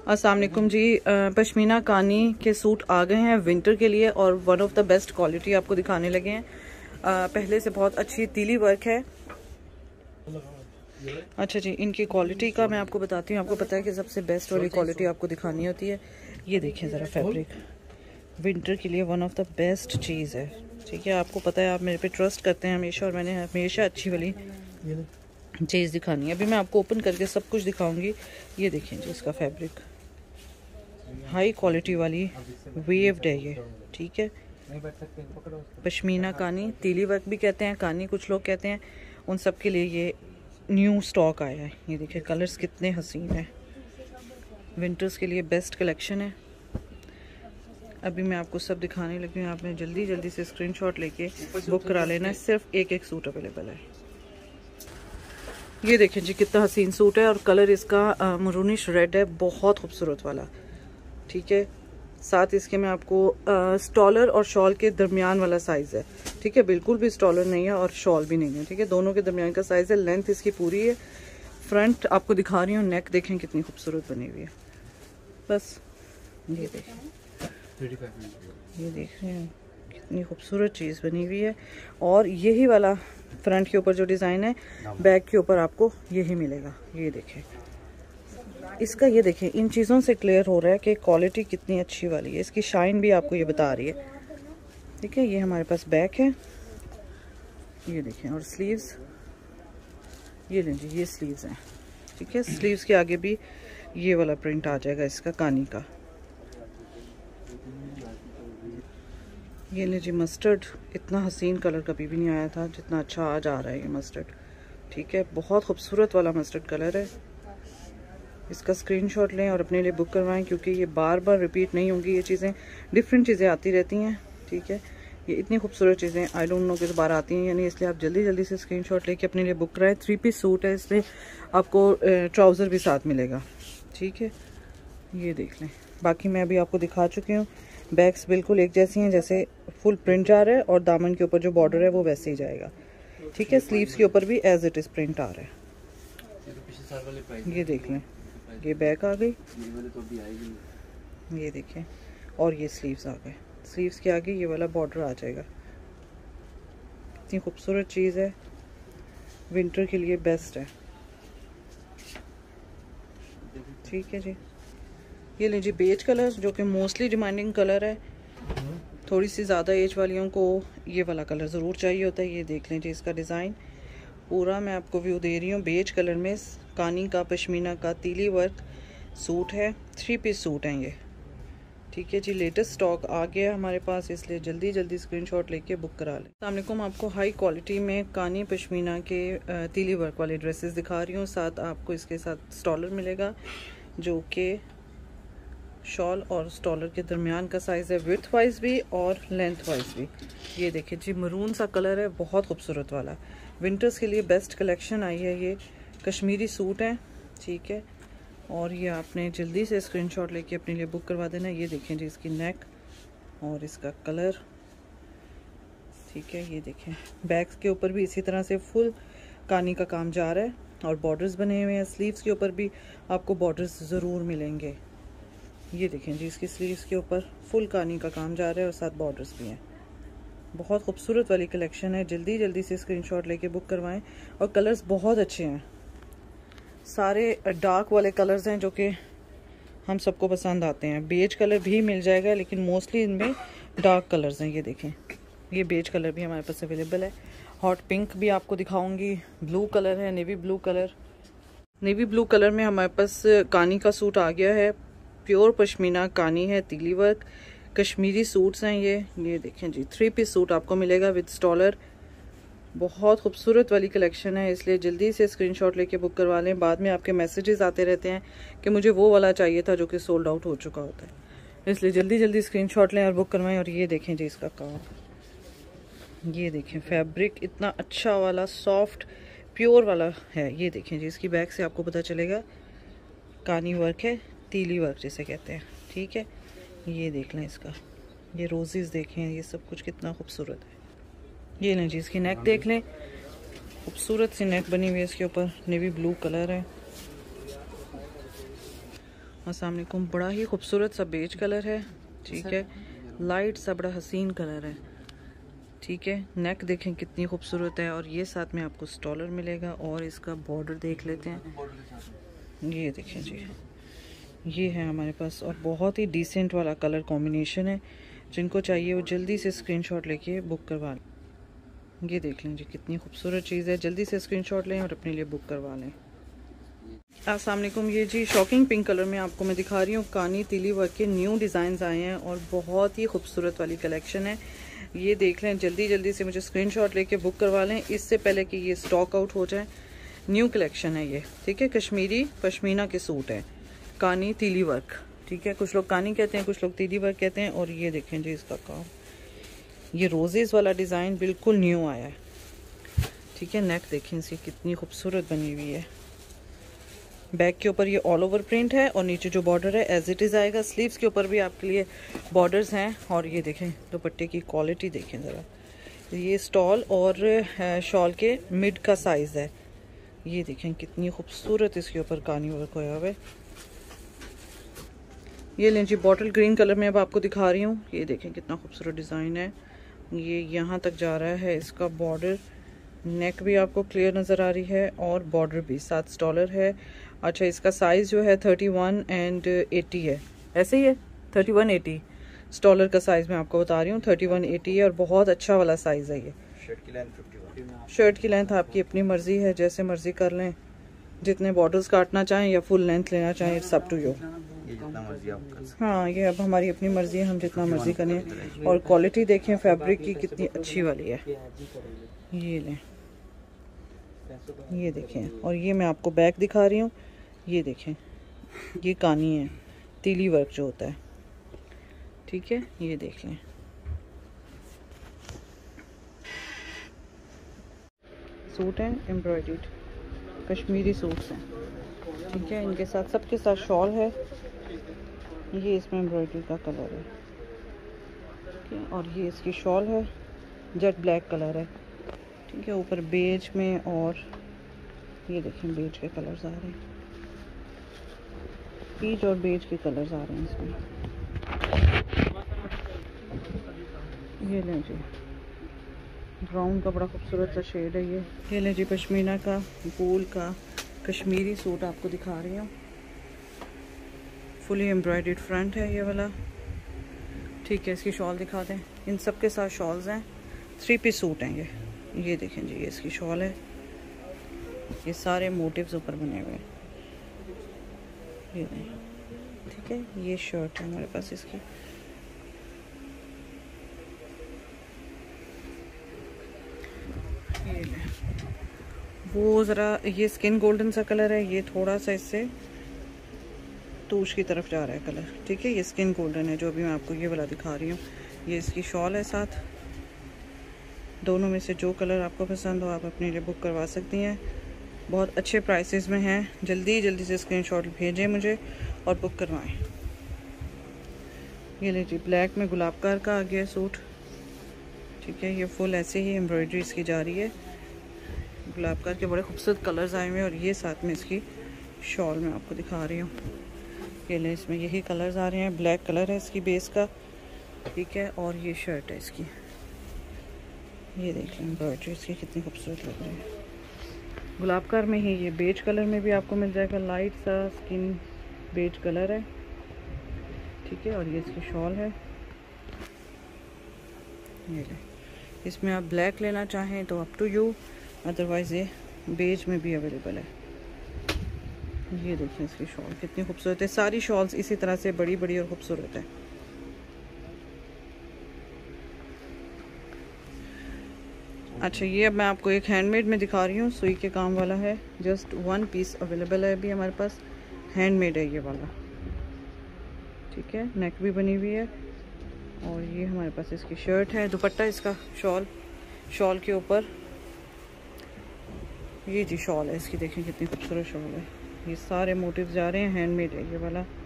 अस्सलाम वालेकुम जी। पश्मीना कानी के सूट आ गए हैं विंटर के लिए और one of the best quality आपको दिखाने लगे हैं। पहले से बहुत अच्छी तीली वर्क है। अच्छा जी, इनकी क्वालिटी का मैं आपको बताती हूँ। आपको पता है कि सबसे बेस्ट वाली क्वालिटी आपको दिखानी होती है। ये देखिए ज़रा, फैब्रिक विंटर के लिए वन ऑफ द बेस्ट चीज़ है। ठीक है, आपको पता है आप मेरे पे ट्रस्ट करते हैं हमेशा, और मैंने हमेशा अच्छी वाली चीज़ दिखानी है। अभी मैं आपको ओपन करके सब कुछ दिखाऊंगी। ये देखें जी, इसका फैब्रिक हाई क्वालिटी वाली वेव्ड है ये। ठीक है, पश्मीना कानी, तीली वर्क भी कहते हैं, कानी कुछ लोग कहते हैं। उन सब के लिए ये न्यू स्टॉक आया है। ये देखिए कलर्स कितने हसीन हैं। विंटर्स के लिए बेस्ट कलेक्शन है। अभी मैं आपको सब दिखाने लगी हूँ। आपने जल्दी जल्दी से स्क्रीनशॉट लेके बुक करा लेना है। सिर्फ एक एक सूट अवेलेबल है। ये देखें जी, कितना हसीन सूट है और कलर इसका मरूनिश रेड है, बहुत खूबसूरत वाला। ठीक है, साथ इसके में आपको स्टॉलर और शॉल के दरमियान वाला साइज है। ठीक है, बिल्कुल भी स्टॉलर नहीं है और शॉल भी नहीं है। ठीक है, दोनों के दरमियान का साइज है। लेंथ इसकी पूरी है। फ्रंट आपको दिखा रही हूँ, नेक देखें कितनी खूबसूरत बनी हुई है। बस ये देखें, ये देख रहे हैं कितनी खूबसूरत चीज़ बनी हुई है। और यही वाला फ्रंट के ऊपर जो डिज़ाइन है, बैक के ऊपर आपको यही मिलेगा। ये देखें इसका, ये देखें, इन चीज़ों से क्लियर हो रहा है कि क्वालिटी कितनी अच्छी वाली है। इसकी शाइन भी आपको ये बता रही है। ठीक है, ये हमारे पास बैक है। ये देखें, और स्लीव्स ये लें जी, ये स्लीव्स हैं। ठीक है, स्लीव्स के आगे भी ये वाला प्रिंट आ जाएगा इसका कानी का। ये ले जी, मस्टर्ड, इतना हसीन कलर कभी भी नहीं आया था जितना अच्छा आज आ रहा है ये मस्टर्ड। ठीक है, बहुत खूबसूरत वाला मस्टर्ड कलर है। इसका स्क्रीनशॉट लें और अपने लिए बुक करवाएं, क्योंकि ये बार बार रिपीट नहीं होंगी। ये चीज़ें, डिफरेंट चीज़ें आती रहती हैं। ठीक है, ये इतनी खूबसूरत चीज़ें आई डोंट नो किस बार आती हैं या नहीं, इसलिए आप जल्दी जल्दी से स्क्रीनशॉट लेके अपने लिए बुक कराएं। 3 पीस सूट है, इसलिए आपको ट्राउज़र भी साथ मिलेगा। ठीक है, ये देख लें। बाकी मैं अभी आपको दिखा चुकी हूँ। बैग्स बिल्कुल एक जैसी हैं, जैसे फुल प्रिंट आ रहा है और दामन के ऊपर जो बॉर्डर है वो वैसे ही जाएगा। ठीक है, स्लीव्स के ऊपर भी एज इट इज़ प्रिंट आ रहा है। ये देख लें, ये बैक आ गई, ये देखें, और ये स्लीव्स आ गए। स्लीव्स के आगे ये वाला बॉर्डर आ जाएगा। इतनी खूबसूरत चीज़ है, विंटर के लिए बेस्ट है। ठीक है जी, ये लें जी बेज कलर, जो कि मोस्टली डिमांडिंग कलर है। थोड़ी सी ज़्यादा एज वालियों को ये वाला कलर ज़रूर चाहिए होता है। ये देख लें जी, इसका डिज़ाइन पूरा मैं आपको व्यू दे रही हूँ। बेज कलर में कानी का, पश्मीना का, तीली वर्क सूट है। 3 पीस सूट हैं ये। ठीक है जी, लेटेस्ट स्टॉक आ गया हमारे पास, इसलिए जल्दी जल्दी स्क्रीनशॉट लेके बुक करा लें। अस्सलाम वालेकुम, आपको हाई क्वालिटी में कानी पश्मीना के तीली वर्क वाले ड्रेसेस दिखा रही हूँ। साथ आपको इसके साथ स्टॉलर मिलेगा, जो कि शॉल और स्टॉलर के दरमियान का साइज़ है, विड्थ वाइज भी और लेंथ वाइज भी। ये देखिए जी, मरून सा कलर है, बहुत खूबसूरत वाला। विंटर्स के लिए बेस्ट कलेक्शन आई है। ये कश्मीरी सूट है। ठीक है, और ये आपने जल्दी से स्क्रीनशॉट लेके अपने लिए बुक करवा देना। ये देखें जी, इसकी नेक और इसका कलर। ठीक है, ये देखें, बैक्स के ऊपर भी इसी तरह से फुल कानी का काम जा रहा है और बॉर्डर्स बने हुए हैं। स्लीव्स के ऊपर भी आपको बॉर्डर्स ज़रूर मिलेंगे। ये देखें जी, इसकी स्लीव्स के ऊपर फुल कानी का काम जा रहा है और साथ बॉर्डर्स भी हैं। बहुत खूबसूरत वाली कलेक्शन है। जल्दी जल्दी से स्क्रीनशॉट लेके बुक करवाएं। और कलर्स बहुत अच्छे हैं, सारे डार्क वाले कलर्स हैं जो कि हम सबको पसंद आते हैं। बेज कलर भी मिल जाएगा, लेकिन मोस्टली इनमें डार्क कलर्स हैं। ये देखें, ये बेज कलर भी हमारे पास अवेलेबल है। हॉट पिंक भी आपको दिखाऊंगी। ब्लू कलर है, navy blue colour. Navy blue colour में हमारे पास कानी का सूट आ गया है। प्योर पश्मीना कानी है, तीली वर्क कश्मीरी सूट्स हैं ये देखें जी, 3 पीस सूट आपको मिलेगा विद स्टॉलर। बहुत खूबसूरत वाली कलेक्शन है, इसलिए जल्दी से स्क्रीनशॉट लेके बुक करवा लें। बाद में आपके मैसेजेस आते रहते हैं कि मुझे वो वाला चाहिए था, जो कि सोल्ड आउट हो चुका होता है। इसलिए जल्दी जल्दी स्क्रीनशॉट लें और बुक करवाएं। और ये देखें जी, इसका काम, ये देखें, फैब्रिक इतना अच्छा वाला, सॉफ्ट प्योर वाला है। ये देखें जी, इसकी बैक से आपको पता चलेगा कानी वर्क है, तीली वर्क जिसे कहते हैं। ठीक है, ये देख लें, इसका ये रोजेस देखें, ये सब कुछ कितना खूबसूरत है। ये लें जी, इसकी नेक देख लें, खूबसूरत सी नेक बनी हुई है। इसके ऊपर नेवी ब्लू कलर है। अस्सलाम वालेकुम। बड़ा ही खूबसूरत सा बेज कलर है, ठीक है, लाइट सा बड़ा हसीन कलर है, ठीक है। नेक देखें कितनी खूबसूरत है और ये साथ में आपको स्टॉलर मिलेगा और इसका बॉर्डर देख लेते हैं, ये देखें जी, ये है हमारे पास और बहुत ही डिसेंट वाला कलर कॉम्बिनेशन है। जिनको चाहिए वो जल्दी से स्क्रीनशॉट लेके बुक करवा लें। ये देख लें जी कितनी खूबसूरत चीज़ है, जल्दी से स्क्रीनशॉट लें और अपने लिए बुक करवा लें। अस्सलाम वालेकुम। ये जी शॉकिंग पिंक कलर में आपको मैं दिखा रही हूँ, कानी तिली वर्क के न्यू डिज़ाइंस आए हैं और बहुत ही खूबसूरत वाली कलेक्शन है। ये देख लें, जल्दी जल्दी से मुझे स्क्रीनशॉट लेके बुक करवा लें इससे पहले कि ये स्टॉक आउट हो जाए। न्यू कलेक्शन है ये, ठीक है। कश्मीरी पश्मीना के सूट है, कानी तिली वर्क, ठीक है। कुछ लोग कानी कहते हैं, कुछ लोग तिली वर्क कहते हैं। और ये देखें जी इसका काम, ये रोजेस वाला डिज़ाइन बिल्कुल न्यू आया है, ठीक है। नेक देखें इसकी कितनी खूबसूरत बनी हुई है। बैक के ऊपर ये ऑल ओवर प्रिंट है और नीचे जो बॉर्डर है एज इट इज़ आएगा। स्लीव्स के ऊपर भी आपके लिए बॉर्डर्स हैं और ये देखें दुपट्टे की क्वालिटी देखें ज़रा। ये स्टॉल और शॉल के मिड का साइज़ है। ये देखें कितनी खूबसूरत इसके ऊपर कानी वर्क होया हुआ है। ये लें जी बॉटल ग्रीन कलर में अब आपको दिखा रही हूँ। ये देखें कितना खूबसूरत डिज़ाइन है। ये यहाँ तक जा रहा है इसका बॉर्डर, नेक भी आपको क्लियर नज़र आ रही है और बॉर्डर भी, साथ स्टॉलर है। अच्छा, इसका साइज़ जो है 31 एंड 80 है, ऐसे ही है 31 80। स्टॉलर का साइज़ मैं आपको बता रही हूँ 31 80 है और बहुत अच्छा वाला साइज़ है ये। शर्ट की लेंथ 51। शर्ट की लेंथ आपकी अपनी मर्ज़ी है, जैसे मर्ज़ी कर लें, जितने बॉर्डर्स काटना चाहें या फुल लेंथ लेना चाहें, इट्स अप टू यू। हाँ, ये अब हमारी अपनी मर्ज़ी है, हम जितना मर्ज़ी करें। और क्वालिटी देखें फैब्रिक की कितनी अच्छी वाली है। ये लें, ये देखें। और ये मैं आपको बैक दिखा रही हूँ, ये देखें, ये कानी है, तिली वर्क जो होता है, ठीक है। ये देख लें, सूट हैं एम्ब्रॉयडर्ड कश्मीरी सूट्स हैं, ठीक है। इनके साथ सबके साथ शॉल है। ये इसमें एम्ब्रॉयडरी का कलर है, ठीक है। और ये इसकी शॉल है, जेट ब्लैक कलर है, ठीक है। ऊपर बेज में और ये देखें बेज के कलर्स आ रहे हैं, पीच और बेज के कलर्स आ रहे हैं इसमें। ये लें जी ब्राउन का बड़ा खूबसूरत सा शेड है ये। ये लें जी पश्मीना का वूल का कश्मीरी सूट आपको दिखा रही हूँ। फुली एम्ब्रॉयडर्ड फ्रंट है ये वाला, ठीक है। इसकी शॉल दिखा दें, इन सब के साथ शॉल्स हैं। 3 पीस सूट हैं ये देखें जी, ये इसकी शॉल है। ये सारे मोटिव्स ऊपर बने हुए हैं, ये नहीं, ठीक है। ये शर्ट है हमारे पास इसकी, ये वो ज़रा ये स्किन गोल्डन सा कलर है, ये थोड़ा सा इससे तूश की तरफ जा रहा है कलर, ठीक है। ये स्किन गोल्डन है जो अभी मैं आपको ये वाला दिखा रही हूँ। ये इसकी शॉल है साथ। दोनों में से जो कलर आपको पसंद हो आप अपने लिए बुक करवा सकती हैं। बहुत अच्छे प्राइसेस में हैं, जल्दी जल्दी से स्क्रीनशॉट भेजें मुझे और बुक करवाएं। ये लीजिए ब्लैक में गुलाबकार का आ गया सूट, ठीक है। ये फुल ऐसे ही एम्ब्रॉयडरी इसकी जा रही है, गुलाबकार के बड़े खूबसूरत कलर्स आए हुए हैं। और ये साथ में इसकी शॉल मैं आपको दिखा रही हूँ। ये ले, इसमें यही कलर्स आ रहे हैं, ब्लैक कलर है इसकी बेस का, ठीक है। और ये शर्ट है इसकी, ये देख लें एम्ब्रॉयडरी इसकी कितनी खूबसूरत लग रही है। गुलाबकार में ही ये बेज कलर में भी आपको मिल जाएगा, लाइट सा स्किन बेज कलर है, ठीक है। और ये इसकी शॉल है, ये ले। इसमें आप ब्लैक लेना चाहें तो अप टू यू, अदरवाइज़ ये बेज में भी अवेलेबल है। ये देखिए इसकी शॉल कितनी खूबसूरत है। सारी शॉल्स इसी तरह से बड़ी बड़ी और खूबसूरत है। अच्छा, ये अब मैं आपको एक हैंडमेड में दिखा रही हूँ, सुई के काम वाला है। जस्ट 1 पीस अवेलेबल है अभी हमारे पास, हैंडमेड है ये वाला, ठीक है। नेक भी बनी हुई है और ये हमारे पास इसकी शर्ट है, दुपट्टा इसका शॉल के ऊपर, ये जी शॉल है इसकी, देखें कितनी खूबसूरत शॉल है। ये सारे मोटिव्स जा रहे हैं, हैंडमेड है ये वाला।